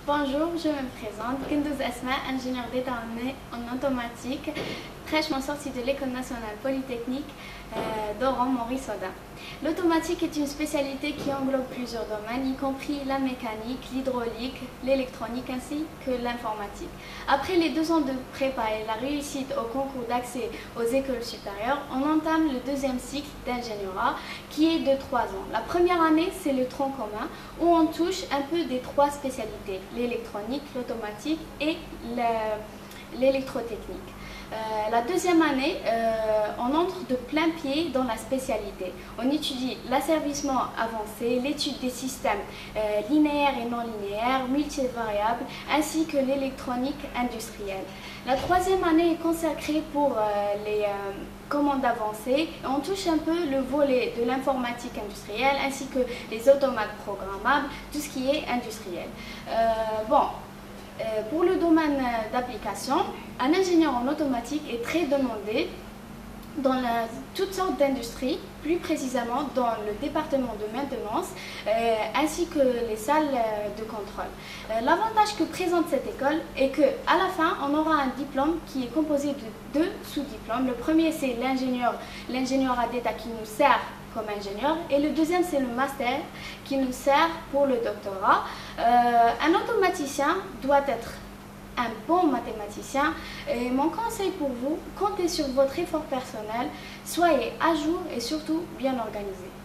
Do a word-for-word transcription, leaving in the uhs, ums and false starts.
Bonjour, je me présente. Kendouz Asma, ingénieur d'État en, en automatique, fraîchement sortie de l'École nationale polytechnique euh, d'Oran, Maurice Audin. L'automatique est une spécialité qui englobe plusieurs domaines, y compris la mécanique, l'hydraulique, l'électronique ainsi que l'informatique. Après les deux ans de prépa et la réussite au concours d'accès aux écoles supérieures, on entame le deuxième cycle d'ingénierat qui est de trois ans. La première année, c'est le tronc commun où on touche un peu des trois spécialités, l'électronique, l'automatique et l'électrotechnique. Euh, la deuxième année, euh, on entre de plein pied dans la spécialité. On étudie l'asservissement avancé, l'étude des systèmes euh, linéaires et non linéaires, multivariables, ainsi que l'électronique industrielle. La troisième année est consacrée pour euh, les euh, commandes avancées. On touche un peu le volet de l'informatique industrielle, ainsi que les automates programmables, tout ce qui est industriel. Euh, bon. Euh, pour le domaine d'application, un ingénieur en automatique est très demandé dans la, toutes sortes d'industries, plus précisément dans le département de maintenance euh, ainsi que les salles de contrôle. Euh, L'avantage que présente cette école est qu'à la fin, on aura un diplôme qui est composé de deux sous-diplômes. Le premier, c'est l'ingénieur, l'ingénierat d'État qui nous sert comme ingénieur, et le deuxième, c'est le master qui nous sert pour le doctorat. Euh, un automaticien doit être un bon mathématicien, et mon conseil pour vous, comptez sur votre effort personnel, soyez à jour et surtout bien organisé.